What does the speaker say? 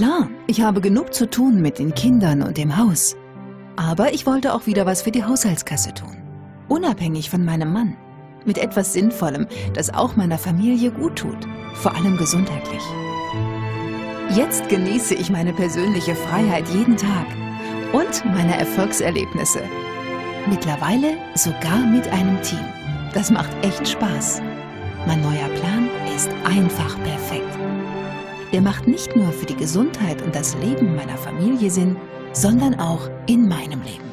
Klar, ich habe genug zu tun mit den Kindern und dem Haus. Aber ich wollte auch wieder was für die Haushaltskasse tun. Unabhängig von meinem Mann. Mit etwas Sinnvollem, das auch meiner Familie gut tut. Vor allem gesundheitlich. Jetzt genieße ich meine persönliche Freiheit jeden Tag. Und meine Erfolgserlebnisse. Mittlerweile sogar mit einem Team. Das macht echt Spaß. Mein neuer Plan ist einfach perfekt. Er macht nicht nur für die Gesundheit und das Leben meiner Familie Sinn, sondern auch in meinem Leben.